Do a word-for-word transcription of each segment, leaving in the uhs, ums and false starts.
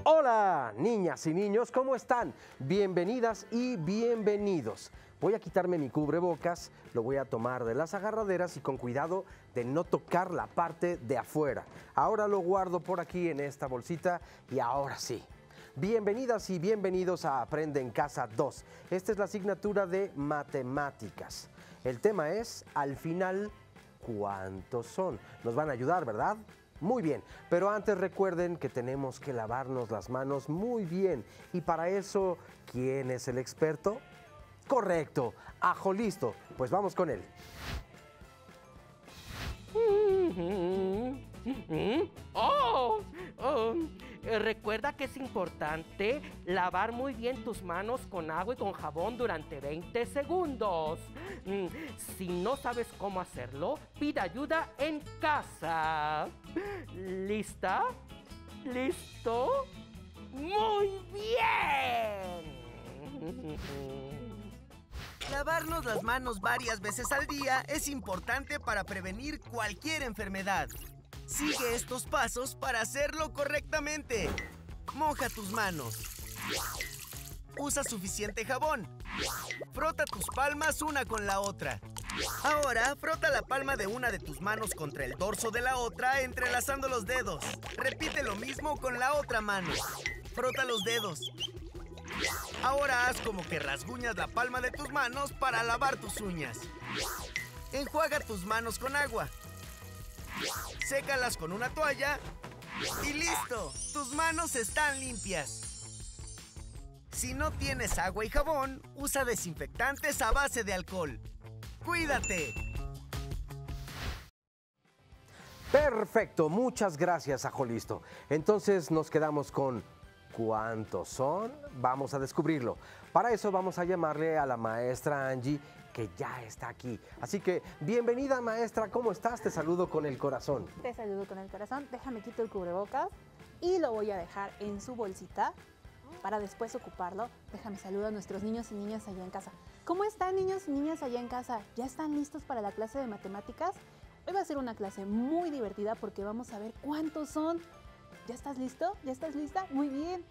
Hola, niñas y niños, ¿cómo están? Bienvenidas y bienvenidos. Voy a quitarme mi cubrebocas, lo voy a tomar de las agarraderas y con cuidado de no tocar la parte de afuera. Ahora lo guardo por aquí en esta bolsita y ahora sí. Bienvenidas y bienvenidos a Aprende en Casa dos. Esta es la asignatura de matemáticas. El tema es, al final, ¿cuántos son? Nos van a ayudar, ¿verdad? Muy bien, pero antes recuerden que tenemos que lavarnos las manos muy bien. Y para eso, ¿quién es el experto? Correcto, Ajo Listo. Pues vamos con él. Oh, oh, recuerda que es importante lavar muy bien tus manos con agua y con jabón durante veinte segundos. Si no sabes cómo hacerlo, pide ayuda en casa. ¿Lista? ¿Listo? ¡Muy bien! Lavarnos las manos varias veces al día es importante para prevenir cualquier enfermedad. Sigue estos pasos para hacerlo correctamente. Moja tus manos. Usa suficiente jabón. Frota tus palmas una con la otra. Ahora, frota la palma de una de tus manos contra el dorso de la otra, entrelazando los dedos. Repite lo mismo con la otra mano. Frota los dedos. Ahora haz como que rasguñas la palma de tus manos para lavar tus uñas. Enjuaga tus manos con agua. Sécalas con una toalla y ¡listo! Tus manos están limpias. Si no tienes agua y jabón, usa desinfectantes a base de alcohol. ¡Cuídate! Perfecto, muchas gracias, Ajo Listo. Entonces nos quedamos con ¿cuántos son? Vamos a descubrirlo. Para eso vamos a llamarle a la maestra Angie, que ya está aquí. Así que, bienvenida, maestra, ¿cómo estás? Te saludo con el corazón. Te saludo con el corazón. Déjame quito el cubrebocas y lo voy a dejar en su bolsita para después ocuparlo. Déjame saludar a nuestros niños y niñas allá en casa. ¿Cómo están, niños y niñas allá en casa? ¿Ya están listos para la clase de matemáticas? Hoy va a ser una clase muy divertida porque vamos a ver cuántos son. ¿Ya estás listo? ¿Ya estás lista? Muy bien.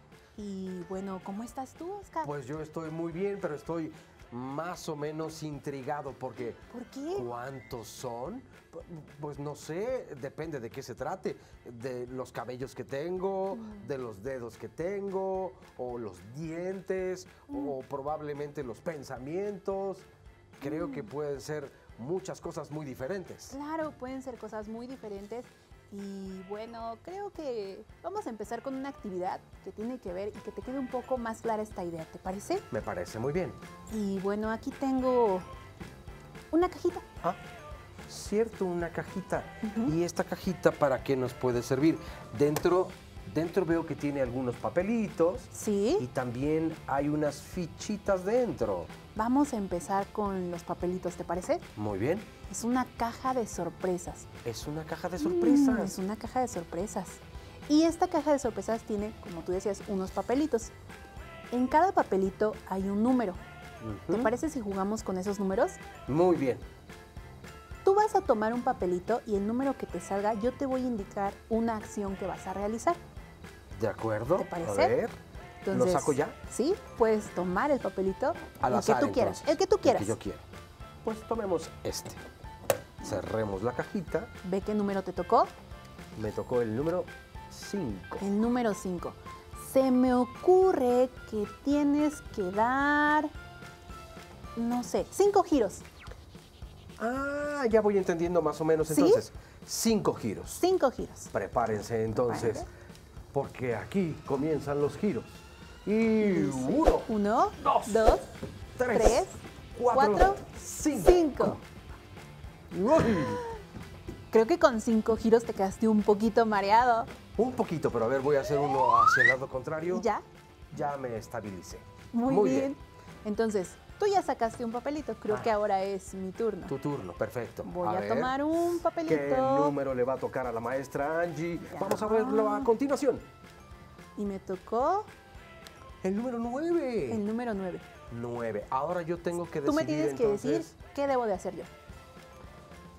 Y bueno, ¿cómo estás tú, Oscar? Pues yo estoy muy bien, pero estoy más o menos intrigado porque... ¿Por qué? ¿Cuántos son? Pues no sé, depende de qué se trate. De los cabellos que tengo, mm. de los dedos que tengo, o los dientes, mm. o probablemente los pensamientos. Creo mm. que pueden ser muchas cosas muy diferentes. Claro, pueden ser cosas muy diferentes. Y bueno, creo que vamos a empezar con una actividad que tiene que ver y que te quede un poco más clara esta idea, ¿te parece? Me parece muy bien. Y bueno, aquí tengo una cajita. Ah, cierto, una cajita. Uh-huh. ¿Y esta cajita para qué nos puede servir? Dentro, dentro veo que tiene algunos papelitos. Sí. Y también hay unas fichitas dentro. Vamos a empezar con los papelitos, ¿te parece? Muy bien. Es una caja de sorpresas. Es una caja de sorpresas. Mm, es una caja de sorpresas. Y esta caja de sorpresas tiene, como tú decías, unos papelitos. En cada papelito hay un número. Uh-huh. ¿Te parece si jugamos con esos números? Muy bien. Tú vas a tomar un papelito y el número que te salga, yo te voy a indicar una acción que vas a realizar. De acuerdo. ¿Te parece? A ver. Entonces, ¿lo saco ya? Sí, puedes tomar el papelito, Al el azar, que tú entonces, quieras, el que tú quieras. El que yo quiero. Pues tomemos este. Cerremos la cajita. ¿Ve qué número te tocó? Me tocó el número cinco. El número cinco. Se me ocurre que tienes que dar, no sé, cinco giros. Ah, ya voy entendiendo más o menos. ¿Sí? Entonces, cinco giros. Cinco giros. Prepárense entonces, Prepárate. Porque aquí comienzan los giros. Y uno, uno, dos, dos, tres, tres cuatro, cuatro, cinco. cinco. Uy. Creo que con cinco giros te quedaste un poquito mareado. Un poquito, pero a ver, voy a hacer uno hacia el lado contrario. ¿Ya? Ya me estabilicé. Muy, Muy bien. bien. Entonces, tú ya sacaste un papelito. Creo Ah. que ahora es mi turno. Tu turno, perfecto. Voy a, a, ver, tomar un papelito. ¿qué número le va a tocar a la maestra Angie? Ya. Vamos a verlo a continuación. Y me tocó El número nueve. el número nueve. nueve. Ahora yo tengo que decidir. Tú me tienes que entonces... decir qué debo de hacer yo.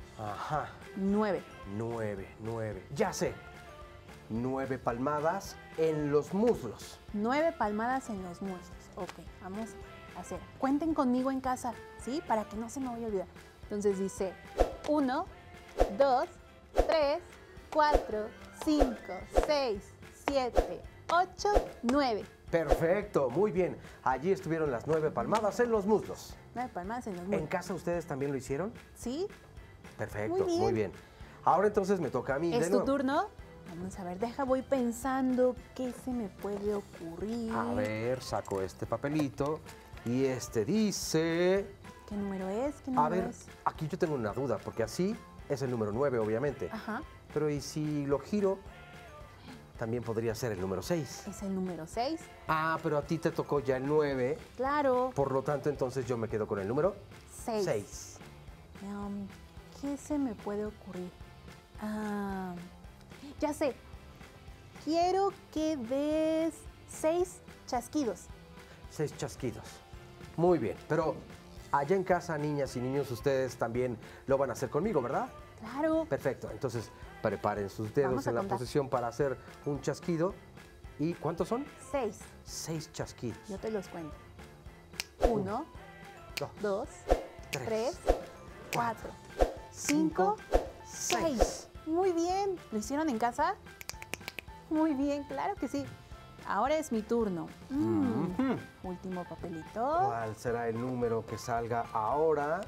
Ajá. nueve. Nueve, nueve. Ya sé. Nueve palmadas en los muslos. Nueve palmadas en los muslos. Ok, vamos a hacer. Cuenten conmigo en casa, ¿sí? Para que no se me vaya a olvidar. Entonces dice uno, dos, tres, cuatro, cinco, seis, siete, ocho, nueve. Perfecto, muy bien. Allí estuvieron las nueve palmadas en los muslos. Nueve palmadas en los muslos. ¿En casa ustedes también lo hicieron? ¿Sí? Perfecto, Muy bien. muy bien. Ahora entonces me toca a mí de ¿Es tu nuevo. turno? Vamos a ver, deja, voy pensando qué se me puede ocurrir. A ver, saco este papelito y este dice... ¿Qué número es? ¿Qué número A ver, es? aquí yo tengo una duda, porque así es el número nueve, obviamente. Ajá, Pero ¿y si lo giro? También podría ser el número seis. es el número seis. Ah, pero a ti te tocó ya el nueve, Claro, por lo tanto entonces yo me quedo con el número seis. seis. Um, ¿Qué se me puede ocurrir? Ah, ya sé. Quiero que des seis chasquidos. Seis chasquidos. Muy bien, pero allá en casa, niñas y niños, ustedes también lo van a hacer conmigo, ¿verdad? Claro. Perfecto, entonces preparen sus dedos Vamos a en la contar. posición para hacer un chasquido. ¿Y cuántos son? Seis. Seis chasquidos. Yo te los cuento. Uno, Dos, dos, tres, tres, cuatro, cinco, cinco, seis. Muy bien. ¿Lo hicieron en casa? Muy bien, claro que sí. Ahora es mi turno. Mm, Ujú. Último papelito. ¿Cuál será el número que salga ahora?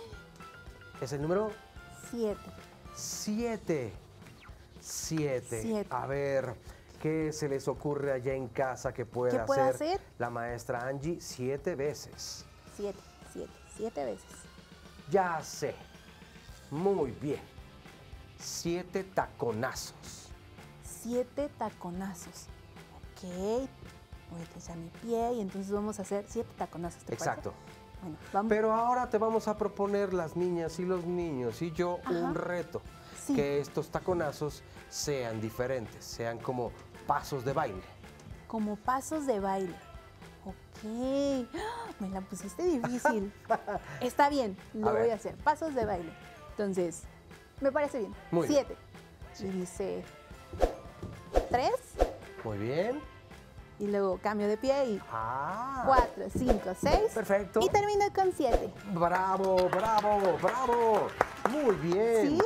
Es el número Siete. siete. siete. Siete. A ver, ¿qué se les ocurre allá en casa que pueda ¿Qué puedo hacer, hacer? la maestra Angie siete veces? Siete, siete, siete veces. Ya sé. Muy bien. Siete taconazos. Siete taconazos. Ok. Voy a utilizar mi pie y entonces vamos a hacer siete taconazos. ¿te parece? Exacto. Bueno, vamos. Pero ahora te vamos a proponer las niñas y los niños y yo Ajá. un reto. Sí. Que estos taconazos sean diferentes, sean como pasos de baile. Como pasos de baile. Ok. ¡Ah! Me la pusiste difícil. Está bien, lo A ver. voy a hacer. Pasos de baile. Entonces, me parece bien. Muy bien. Siete. Y dice tres. Muy bien. Y luego cambio de pie y Ah. cuatro, cinco, seis. Perfecto. Y termino con siete. Bravo, bravo, bravo. Muy bien. ¿Sí?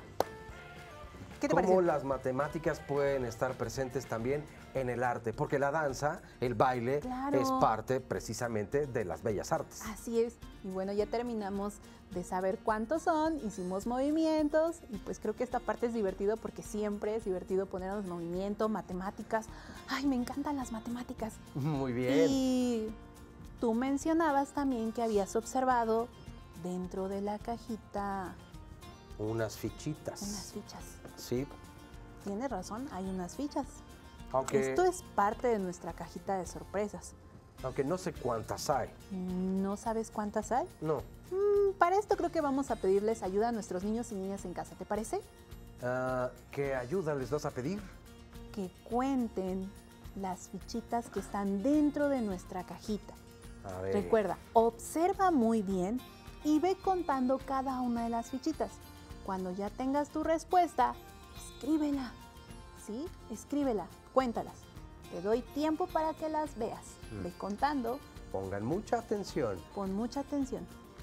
¿Qué te Cómo pareció? las matemáticas pueden estar presentes también en el arte, porque la danza, el baile, Claro. es parte precisamente de las bellas artes. Así es. Y bueno, ya terminamos de saber cuántos son, hicimos movimientos y pues creo que esta parte es divertido porque siempre es divertido ponernos movimiento, matemáticas. Ay, me encantan las matemáticas. Muy bien. Y tú mencionabas también que habías observado dentro de la cajita Unas fichitas. unas fichas. Sí, Tienes razón, hay unas fichas. aunque, Esto es parte de nuestra cajita de sorpresas. aunque no sé cuántas hay. ¿No sabes cuántas hay? No. Mm, para esto creo que vamos a pedirles ayuda a nuestros niños y niñas en casa, ¿te parece? Ah, ¿qué ayuda les vas a pedir? Que cuenten las fichitas que están dentro de nuestra cajita. A ver. Recuerda, observa muy bien y ve contando cada una de las fichitas. Cuando ya tengas tu respuesta, escríbela. ¿Sí? Escríbela, cuéntalas. Te doy tiempo para que las veas. Mm. Ve contando, Pongan mucha atención. pon mucha atención.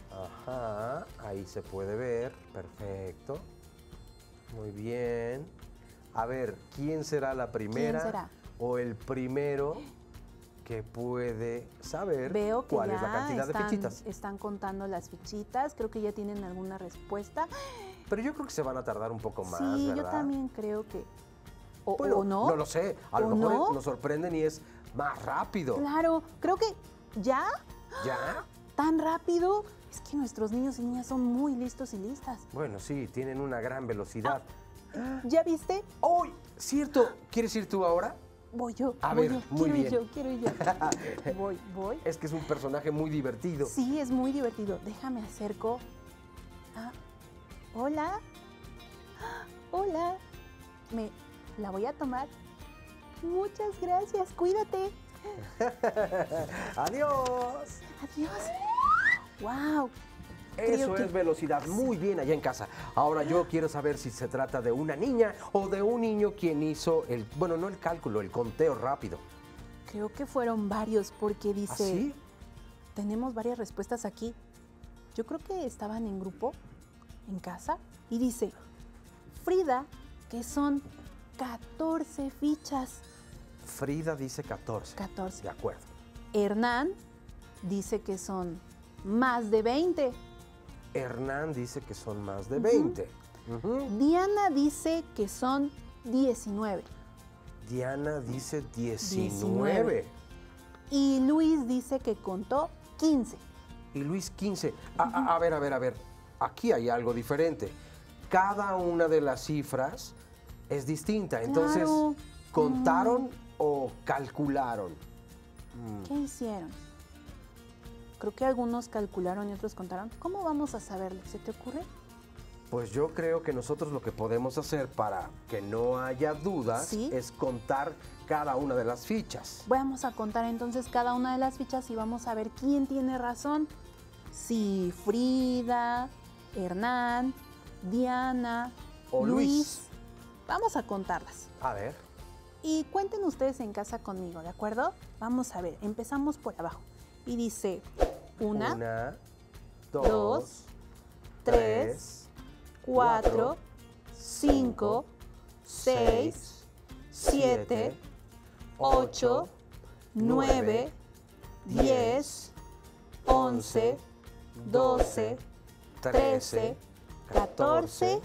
Ajá, ahí se puede ver. Perfecto. Muy bien. A ver, ¿quién será la primera será? o el primero que puede saber Veo que cuál ya es la cantidad están, de fichitas? están contando las fichitas. Creo que ya tienen alguna respuesta. Pero yo creo que se van a tardar un poco más, sí, ¿verdad? yo también creo que... O, Bueno, o no. No lo sé. A lo ¿O mejor no? nos sorprenden y es más rápido. Claro, creo que ya, ¿Ya? tan rápido. Es que nuestros niños y niñas son muy listos y listas. Bueno, sí, tienen una gran velocidad. ¿Ya viste? ¡Uy! ¿Cierto? ¿Quieres ir tú ahora? Voy yo. A voy ver, yo. muy quiero bien. ir yo, quiero ir yo. Voy, voy. Es que es un personaje muy divertido. Sí, es muy divertido. Déjame acerco. Ah, hola. Ah, Hola. Me la voy a tomar. Muchas gracias. Cuídate. ¡Adiós! Adiós. Wow. Eso Creo que- es velocidad. Muy bien allá en casa. Ahora yo quiero saber si se trata de una niña o de un niño quien hizo el, bueno, no el cálculo, el conteo rápido. Creo que fueron varios porque dice, ¿Así? tenemos varias respuestas aquí. Yo creo que estaban en grupo, en casa, y dice, Frida, que son catorce fichas. Frida dice catorce. catorce. De acuerdo. Hernán dice que son más de veinte. Hernán dice que son más de veinte. Ujú. Diana dice que son diecinueve. Diana dice diecinueve. diecinueve. Y Luis dice que contó quince. Y Luis quince. A, a- a ver, a ver, a ver. Aquí hay algo diferente. Cada una de las cifras es distinta. Entonces, Claro. ¿contaron o calcularon? ¿Qué hicieron? Creo que algunos calcularon y otros contaron. ¿Cómo vamos a saberlo? ¿Se te ocurre? Pues yo creo que nosotros lo que podemos hacer para que no haya dudas ¿Sí? es contar cada una de las fichas. Vamos a contar entonces cada una de las fichas y vamos a ver quién tiene razón. Si Frida, Hernán, Diana O Luis. Vamos a contarlas. A ver. Y cuenten ustedes en casa conmigo, ¿de acuerdo? Vamos a ver, empezamos por abajo. Y dice, una, Una, dos, dos, tres, cuatro, cinco, seis, siete, ocho, nueve, diez, once, doce, trece, catorce,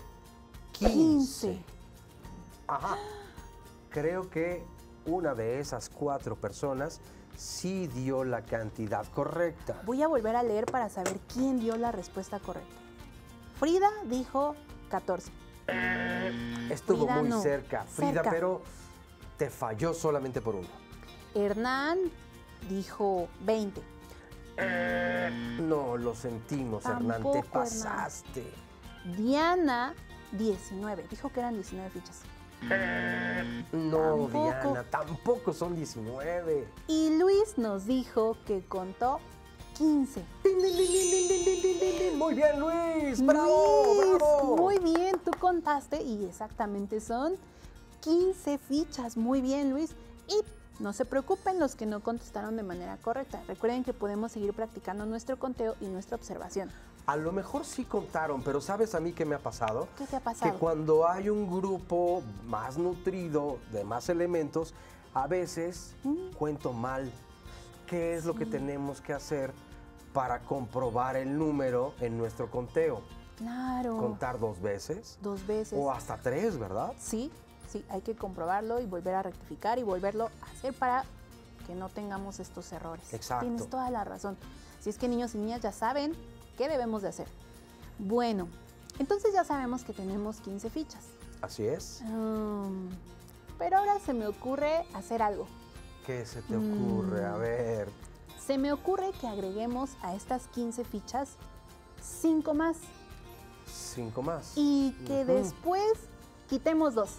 quince. Ajá. Creo que una de esas cuatro personas sí dio la cantidad correcta. Voy a volver a leer para saber quién dio la respuesta correcta. Frida dijo catorce. Estuvo Frida muy no. cerca, Frida, Cerca. pero te falló solamente por uno. Hernán dijo veinte. No, lo sentimos, Hernán, Tampoco, te Hernán. pasaste. Diana, diecinueve. Dijo que eran diecinueve fichas. No, Tampoco. Diana, tampoco son diecinueve. Y Luis nos dijo que contó quince. ¡Din, din, din, din, din, din, din, din, din! Muy bien, Luis. ¡Bravo, Luis, bravo! muy bien, tú contaste y exactamente son quince fichas. Muy bien, Luis. Y no se preocupen los que no contestaron de manera correcta. Recuerden que podemos seguir practicando nuestro conteo y nuestra observación. A lo mejor sí contaron, pero ¿sabes a mí qué me ha pasado? ¿Qué te ha Que pasado? cuando hay un grupo más nutrido, de más elementos, a veces Mm. cuento mal. ¿Qué es lo que tenemos que hacer para comprobar el número en nuestro conteo? Claro. Contar dos veces Dos veces. o hasta tres, ¿verdad? Sí, sí, hay que comprobarlo y volver a rectificar y volverlo a hacer para que no tengamos estos errores. Exacto. Tienes toda la razón. Si es que niños y niñas ya saben qué debemos de hacer. Bueno, entonces ya sabemos que tenemos quince fichas. Así es. Mm, pero ahora se me ocurre hacer algo. ¿Qué se te ocurre? A Mm. ver. Se me ocurre que agreguemos a estas quince fichas cinco más Cinco más. y que Ujú. después quitemos dos.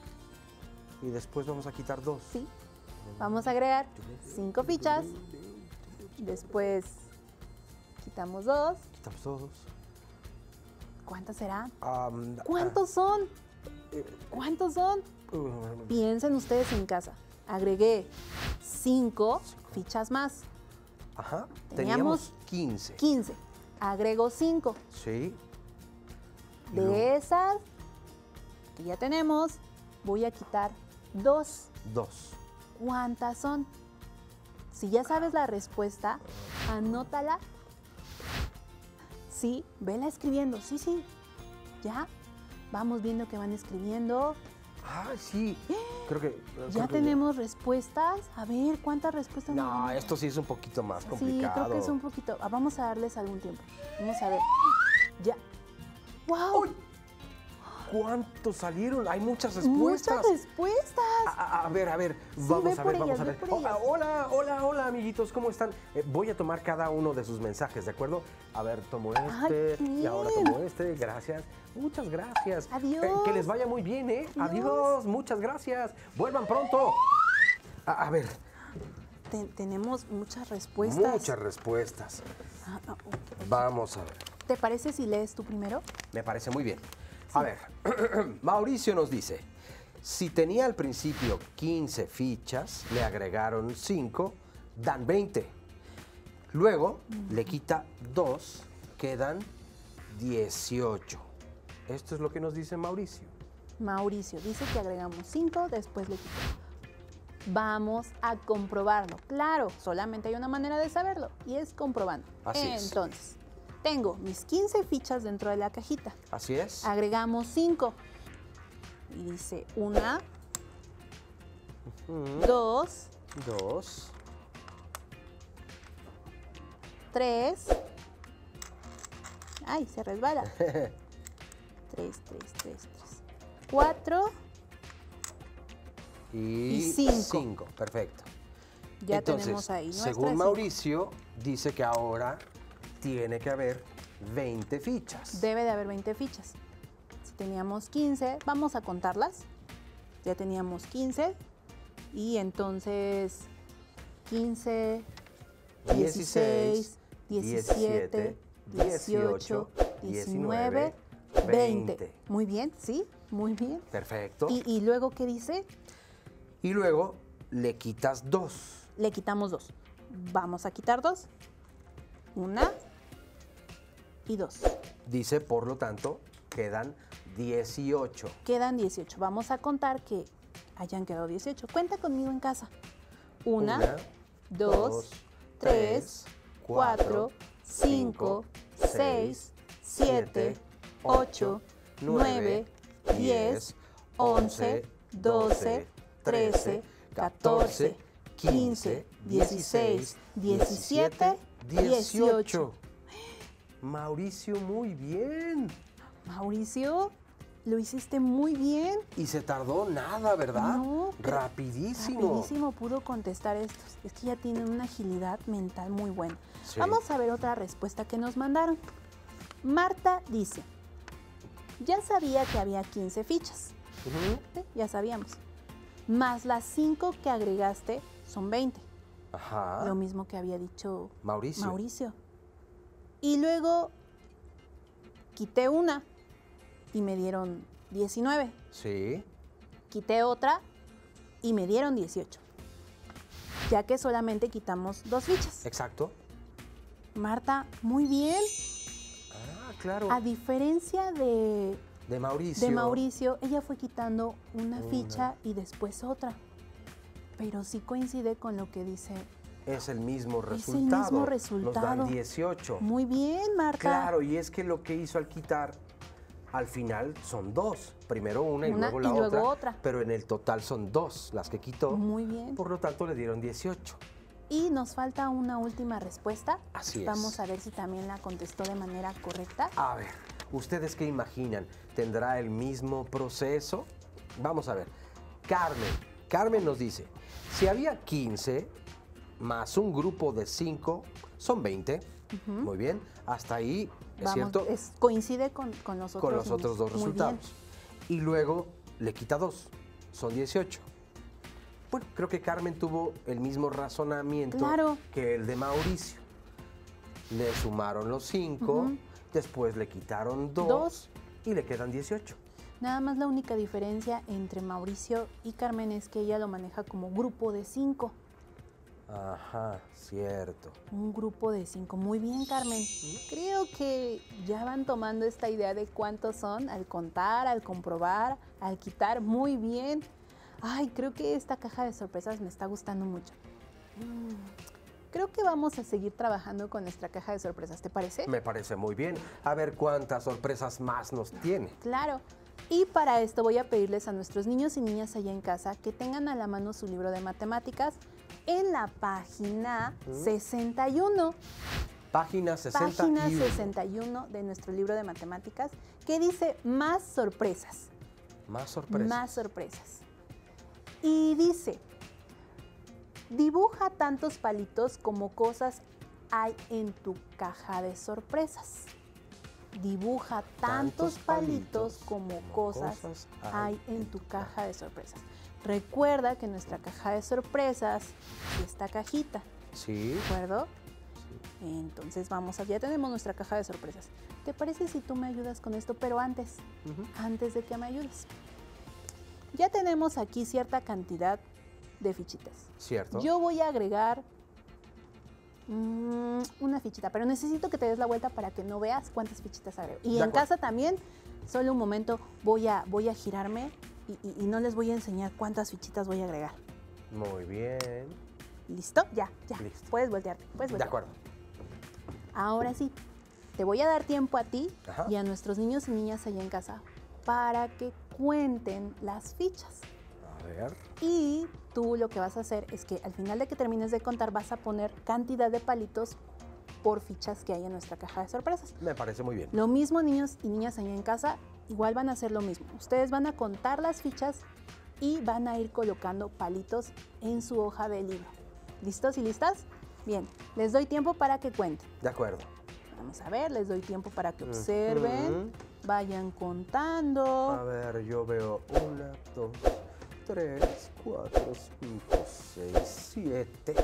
Y después vamos a quitar dos. ¿Sí? Vamos a agregar cinco fichas. Después quitamos dos. Quitamos todos. ¿Cuántas serán? Am, ¿Cuántos son? eh, ¿Cuántos son? uh, Piensen ustedes en casa. Agregué cinco fichas más. Ajá. Teníamos Teníamos quince. quince. Agrego cinco. Sí. Y De luego, esas que ya tenemos, voy a quitar dos. dos. ¿Cuántas son? Si ya sabes la respuesta, anótala. Sí, vela escribiendo. Sí, sí. Ya. Vamos viendo que van escribiendo. Ah, sí. Creo que. creo Ya que tenemos respuestas. A ver, ¿cuántas respuestas nos No, dan? esto sí es un poquito más Sí, complicado. creo que es un poquito. ah, Vamos a darles algún tiempo. Vamos a ver. Ya. ¡Wow! ¡Uy! ¿Cuántos salieron? Hay muchas respuestas. Muchas respuestas. A, a- a ver, a ver, Sí, vamos ve a por ver, vamos ellas, a ve ver. por Oh, ellas. hola, hola, hola, amiguitos, ¿cómo están? Eh, voy a tomar cada uno de sus mensajes, ¿de acuerdo? A ver, tomo este qué y ahora bien. tomo este, gracias. Muchas gracias. Adiós. Eh, que les vaya muy bien, ¿eh? Adiós. Adiós, muchas gracias. Vuelvan pronto. A, a ver, Te- tenemos muchas respuestas. muchas respuestas. Ah, ah, ok. Vamos a ver. ¿Te parece si lees tú primero? Me parece muy bien. A ver, Mauricio nos dice, si tenía al principio quince fichas, le agregaron cinco, dan veinte. Luego le quita dos, quedan dieciocho. Esto es lo que nos dice Mauricio. Mauricio dice que agregamos cinco, después le quitamos. Vamos a comprobarlo. Claro, solamente hay una manera de saberlo y es comprobando. Así es. Entonces, tengo mis quince fichas dentro de la cajita. Así es. Agregamos cinco. Y dice una, Ujú. dos, Dos. tres. Ay, se resbala. Tres, tres, tres, tres. Cuatro. Y, Y cinco. cinco. Perfecto. Ya Entonces, tenemos ahí nuestras según cinco. Mauricio, dice que ahora tiene que haber veinte fichas. Debe de haber veinte fichas. Si teníamos quince, vamos a contarlas. Ya teníamos quince. Y entonces quince, dieciséis, diecisiete, dieciocho, diecinueve, veinte. Muy bien, ¿sí? Muy bien. Perfecto. ¿Y, y luego qué dice? Y luego le quitas dos. Le quitamos dos. Vamos a quitar dos. Una y dos. Dice, por lo tanto, quedan dieciocho. Quedan dieciocho. Vamos a contar que hayan quedado dieciocho. Cuenta conmigo en casa. Una, Una, dos, dos, tres, tres, cuatro, cinco, seis, siete, ocho, nueve, diez, once, doce, trece, catorce, quince, dieciséis, diecisiete, dieciocho. Mauricio, muy bien. Mauricio, lo hiciste muy bien. Y se tardó nada, ¿verdad? No, pero Rapidísimo. Rapidísimo pudo contestar estos. Es que ya tienen una agilidad mental muy buena. Sí. Vamos a ver otra respuesta que nos mandaron. Marta dice, ya sabía que había quince fichas. Ujú. ¿Sí? Ya sabíamos. Más las cinco que agregaste son veinte. Ajá. Lo mismo que había dicho Mauricio. Mauricio. Y luego quité una y me dieron diecinueve. Sí. Quité otra y me dieron dieciocho. Ya que solamente quitamos dos fichas. Exacto. Marta, muy bien. Ah, claro. A diferencia de, De Mauricio. de Mauricio, ella fue quitando una, Una. ficha y después otra. Pero sí coincide con lo que dice. Es el mismo Es el resultado. mismo Nos resultado. dan dieciocho. Muy bien, Marta. Claro, y es que lo que hizo al quitar, al final son dos. Primero una y Una luego la y luego otra. otra. Pero en el total son dos las que quitó. Muy bien. Por lo tanto, le dieron dieciocho. Y nos falta una última respuesta. Así es. Vamos a ver si también la contestó de manera correcta. A ver, ¿ustedes qué imaginan? ¿Tendrá el mismo proceso? Vamos a ver. Carmen. Carmen nos dice, si había quince más un grupo de cinco, son veinte. Muy bien. Hasta ahí, ¿es Vamos, cierto? es- coincide con, con los otros Con los niños. otros dos Muy resultados. bien. Y luego le quita dos, son dieciocho. Bueno, creo que Carmen tuvo el mismo razonamiento Claro. que el de Mauricio. Le sumaron los cinco, Ujú. después le quitaron dos, Dos. y le quedan dieciocho. Nada más la única diferencia entre Mauricio y Carmen es que ella lo maneja como grupo de cinco. Ajá, cierto. Un grupo de cinco. Muy bien, Carmen. Creo que ya van tomando esta idea de cuántos son al contar, al comprobar, al quitar. Muy bien. Ay, creo que esta caja de sorpresas me está gustando mucho. Mm, Creo que vamos a seguir trabajando con nuestra caja de sorpresas, ¿te parece? Me parece muy bien. A ver cuántas sorpresas más nos tiene. Claro. Y para esto voy a pedirles a nuestros niños y niñas allá en casa que tengan a la mano su libro de matemáticas en la página sesenta y uno. Página sesenta y uno. Página sesenta y uno de nuestro libro de matemáticas que dice más sorpresas. Más sorpresas. Más sorpresas. Y dice, dibuja tantos palitos como cosas hay en tu caja de sorpresas. Dibuja tantos, Tantos palitos, palitos como, como cosas, cosas hay en tu caja de sorpresas. Recuerda que nuestra caja de sorpresas es esta cajita, Sí. ¿de acuerdo? Entonces vamos a, ya tenemos nuestra caja de sorpresas. ¿te parece si tú me ayudas con esto? Pero antes, Ujú. antes de que me ayudes. Ya tenemos aquí cierta cantidad de fichitas. ¿Cierto? Yo voy a agregar mm, una fichita, pero necesito que te des la vuelta para que no veas cuántas fichitas agrego. Y De en acuerdo. casa también, solo un momento, voy a, voy a girarme y, y- y no les voy a enseñar cuántas fichitas voy a agregar. Muy bien. ¿Listo? Ya, ya. Listo. Puedes voltearte, puedes De voltearte. acuerdo. Ahora sí, te voy a dar tiempo a ti Ajá. y a nuestros niños y niñas allá en casa para que cuenten las fichas. A ver. Y tú lo que vas a hacer es que al final de que termines de contar vas a poner cantidad de palitos por fichas que hay en nuestra caja de sorpresas. Me parece muy bien. Lo mismo niños y niñas allá en casa, igual van a hacer lo mismo. Ustedes van a contar las fichas y van a ir colocando palitos en su hoja de libro. ¿Listos y listas? Bien, les doy tiempo para que cuenten. De acuerdo. Vamos a ver, les doy tiempo para que observen, Ujú. vayan contando. A ver, yo veo una, dos, tres, cuatro, cinco, seis, siete,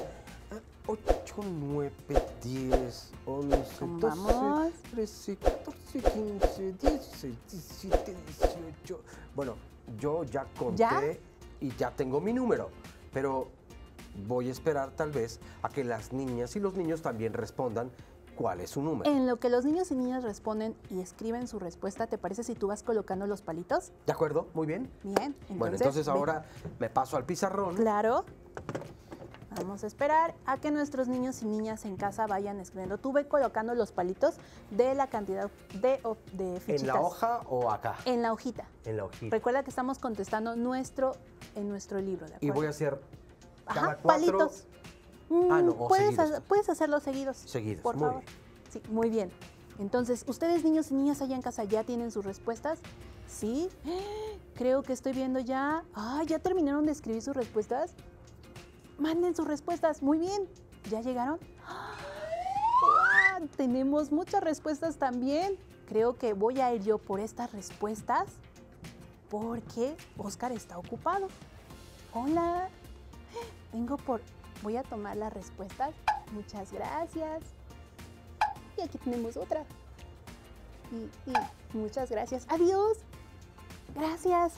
ocho, nueve, diez, once, ¿Cómo doce, vamos? trece, catorce, quince, dieciséis, diecisiete, dieciocho. Bueno, yo ya conté ¿Ya? y ya tengo mi número, pero voy a esperar tal vez a que las niñas y los niños también respondan cuál es su número. En lo que los niños y niñas responden y escriben su respuesta, ¿te parece si tú vas colocando los palitos? ¿De acuerdo? Muy bien. Bien, entonces, Bueno, entonces ve- ahora me paso al pizarrón. Claro. Vamos a esperar a que nuestros niños y niñas en casa vayan escribiendo. Tú ve colocando los palitos de la cantidad de, o- de fichitas. ¿En la hoja o acá? En la hojita. En la hojita. Recuerda que estamos contestando nuestro, en nuestro libro, ¿de acuerdo? Y voy a hacer cada Ajá, cuatro palitos. Mm, Ah, no, o puedes, seguidos. ha- puedes hacerlos seguidos. seguidos. Por Muy favor. bien. Sí, muy bien. Entonces, ¿ustedes niños y niñas allá en casa ya tienen sus respuestas? ¿Sí? Creo que estoy viendo ya. Ah, ¿ya terminaron de escribir sus respuestas? Manden sus respuestas. Muy bien. ¿Ya llegaron? ¡Ah! Tenemos muchas respuestas también. Creo que voy a ir yo por estas respuestas porque Oscar está ocupado. Hola. Vengo por... Voy a tomar las respuestas. Muchas gracias. Y aquí tenemos otra. Y, y muchas gracias. Adiós. Gracias.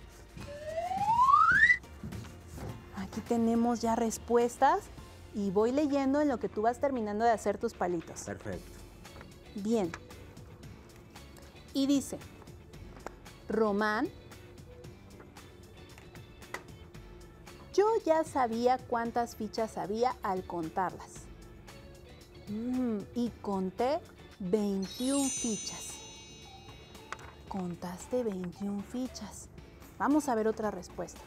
Aquí tenemos ya respuestas y voy leyendo en lo que tú vas terminando de hacer tus palitos. Perfecto. Bien. Y dice, Román, yo ya sabía cuántas fichas había al contarlas. Mm, y conté veintiuna fichas. Contaste veintiuna fichas. Vamos a ver otra respuesta.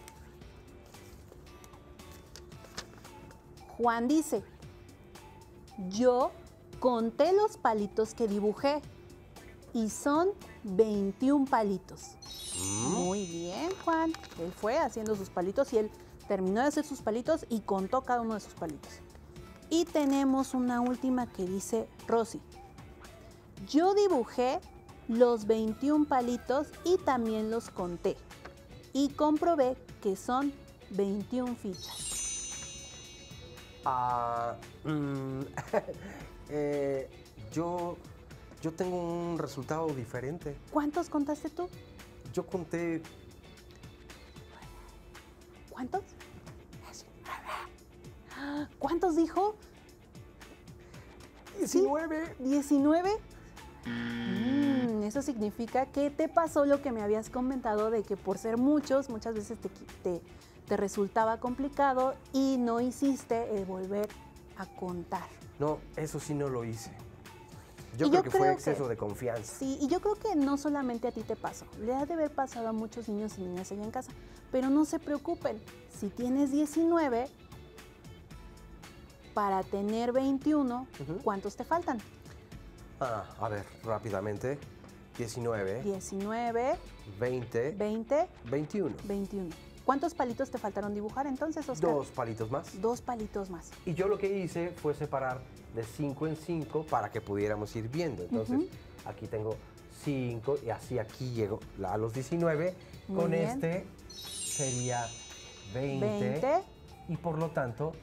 Juan dice, yo conté los palitos que dibujé y son veintiún palitos. Muy bien, Juan. Él fue haciendo sus palitos y él terminó de hacer sus palitos y contó cada uno de sus palitos. Y tenemos una última que dice Rosy. Yo dibujé los veintiún palitos y también los conté. Y comprobé que son veintiuna fichas. Ah, mm, eh, yo, yo tengo un resultado diferente. ¿Cuántos contaste tú? Yo conté ¿Cuántos? ¿Cuántos dijo? diecinueve. ¿diecinueve? Mm, eso significa que te pasó lo que me habías comentado de que por ser muchos, muchas veces te, qui- te, te resultaba complicado y no hiciste el volver a contar. No, eso sí no lo hice. Yo Y creo yo que fue creo que- exceso de confianza. Sí, y yo creo que no solamente a ti te pasó, le ha de haber pasado a muchos niños y niñas allá en casa. Pero no se preocupen, si tienes diecinueve, para tener veintiuno, Ujú. ¿cuántos te faltan? Ah, a ver, rápidamente. diecinueve, diecinueve, veinte, veinte, veintiuno. veintiuno. ¿Cuántos palitos te faltaron dibujar entonces, Oscar? Dos palitos más. Dos palitos más. Y yo lo que hice fue separar de cinco en cinco para que pudiéramos ir viendo. Entonces, Ujú. aquí tengo cinco y así aquí llego a los diecinueve. Muy Con bien. este sería veinte, veinte, y por lo tanto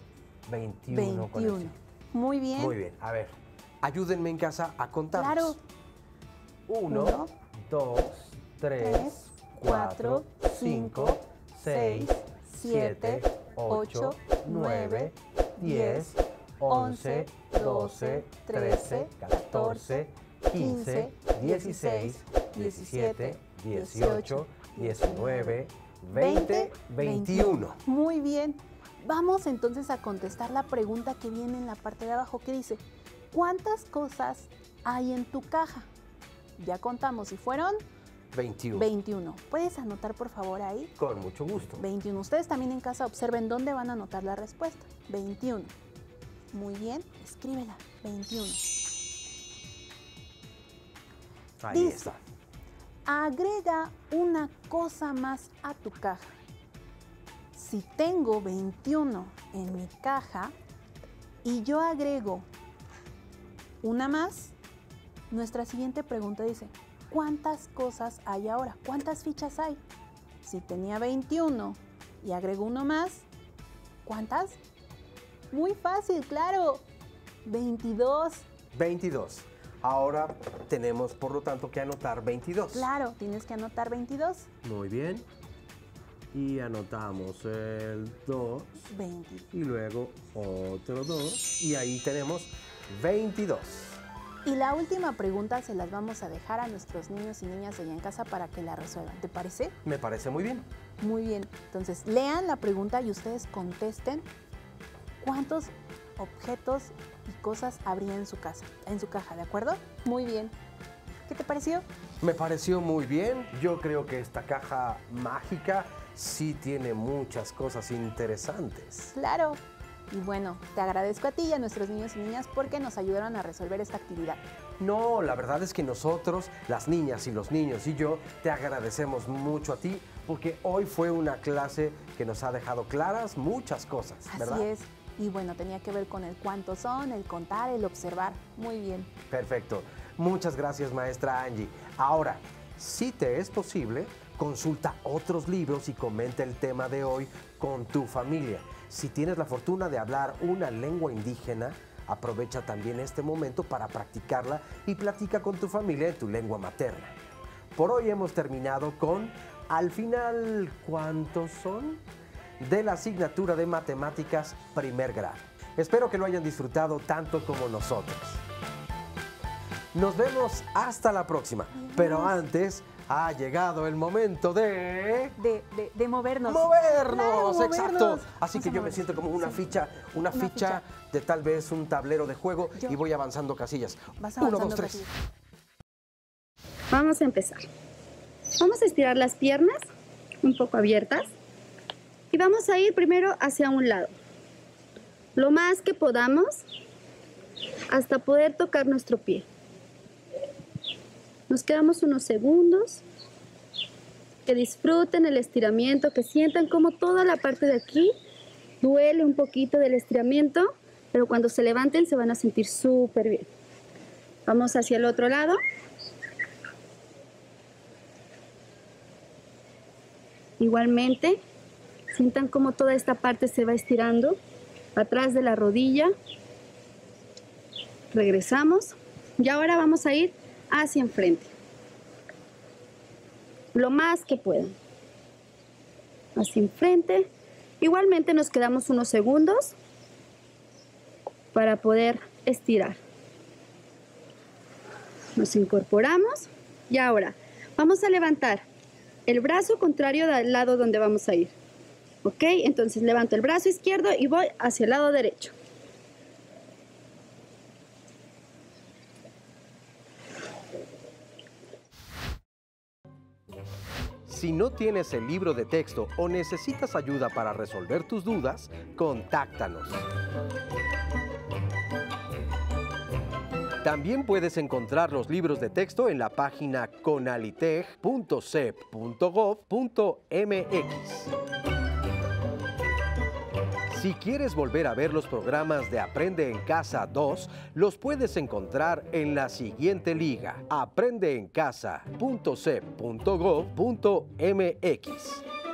veintiuno. con veintiuno. ese. Muy bien. Muy bien, a ver, ayúdenme en casa a contarlos. Claro. Uno, Uno, dos, tres, tres, cuatro, cuatro, cinco, cinco, seis, seis, siete, siete, ocho, ocho, nueve, nueve, diez, diez, once, doce, trece, catorce, quince, dieciséis, diecisiete, dieciocho, diecinueve, veinte, veintiuno. Muy bien. Vamos entonces a contestar la pregunta que viene en la parte de abajo que dice, ¿cuántas cosas hay en tu caja? Ya contamos y fueron veintiuno. veintiuno. ¿Puedes anotar por favor ahí? Con mucho gusto. veintiuno. Ustedes también en casa observen dónde van a anotar la respuesta. veintiuno. Muy bien, escríbela. veintiuno. Ahí Dice, está. agrega una cosa más a tu caja. Si tengo veintiuno en mi caja y yo agrego una más, nuestra siguiente pregunta dice, ¿cuántas cosas hay ahora? ¿Cuántas fichas hay? Si tenía veintiuno y agrego uno más, ¿cuántas? Muy fácil, claro. veintidós. veintidós. Ahora tenemos, por lo tanto, que anotar veintidós. Claro, tienes que anotar veintidós. Muy bien. Y anotamos el dos. veinte. Y luego otro dos. Y ahí tenemos veintidós. Y la última pregunta se las vamos a dejar a nuestros niños y niñas allá en casa para que la resuelvan. ¿Te parece? Me parece muy bien. Muy bien. Entonces, lean la pregunta y ustedes contesten cuántos objetos y cosas habría en su casa, en su caja, ¿de acuerdo? Muy bien. ¿Qué te pareció? Me pareció muy bien. Yo creo que esta caja mágica sí tiene muchas cosas interesantes. Claro. Y bueno, te agradezco a ti y a nuestros niños y niñas porque nos ayudaron a resolver esta actividad. No, la verdad es que nosotros, las niñas y los niños y yo, te agradecemos mucho a ti porque hoy fue una clase que nos ha dejado claras muchas cosas, ¿verdad? Así es. Y bueno, tenía que ver con el cuántos son, el contar, el observar. Muy bien. Perfecto. Muchas gracias, maestra Angie. Ahora, si te es posible, consulta otros libros y comenta el tema de hoy con tu familia. Si tienes la fortuna de hablar una lengua indígena, aprovecha también este momento para practicarla y platica con tu familia en tu lengua materna. Por hoy hemos terminado con, al final, ¿cuántos son? De la asignatura de matemáticas primer grado. Espero que lo hayan disfrutado tanto como nosotros. Nos vemos hasta la próxima. Pero antes ha llegado el momento de... De, de, de movernos. ¡Movernos! Claro, movernos. Exacto. Así Vamos que a yo me movernos. siento como una Sí. ficha, una, Una ficha, ficha. de tal vez un tablero de juego Yo- y voy avanzando casillas. Vas Uno, avanzando dos, tres. casillas. Vamos a empezar. Vamos a estirar las piernas un poco abiertas y vamos a ir primero hacia un lado, lo más que podamos hasta poder tocar nuestro pie. Nos quedamos unos segundos, que disfruten el estiramiento, que sientan como toda la parte de aquí duele un poquito del estiramiento, pero cuando se levanten se van a sentir súper bien. Vamos hacia el otro lado. Igualmente, sientan como toda esta parte se va estirando atrás de la rodilla. Regresamos y ahora vamos a ir hacia enfrente, lo más que puedan. Hacia enfrente. Igualmente nos quedamos unos segundos para poder estirar. Nos incorporamos y ahora vamos a levantar el brazo contrario del lado donde vamos a ir. ¿Ok? Entonces levanto el brazo izquierdo y voy hacia el lado derecho. Si no tienes el libro de texto o necesitas ayuda para resolver tus dudas, contáctanos. También puedes encontrar los libros de texto en la página conaliteg punto cep punto gov punto mx. Si quieres volver a ver los programas de Aprende en Casa dos, los puedes encontrar en la siguiente liga: aprende en casa punto cep punto gov punto mx.